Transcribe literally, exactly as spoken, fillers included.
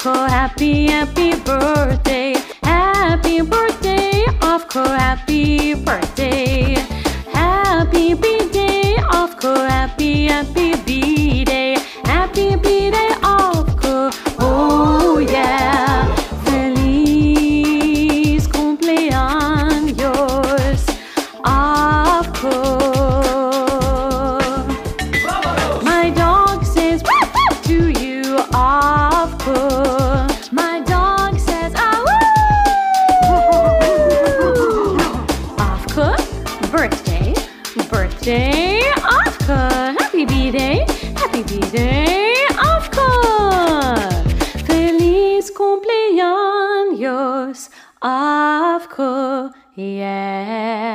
Afke, happy, happy birthday. Happy birthday, Afke, happy birthday. Happy B-day, Afke, happy, happy B-day. Happy B-day, Afke, oh yeah. Feliz cumpleaños, Afke. My dog says to you, Afke. My dog says, ah Afke, birthday, birthday, Afke. Happy B-day, happy B-day, Afke. Feliz cumpleaños, Afke, yeah.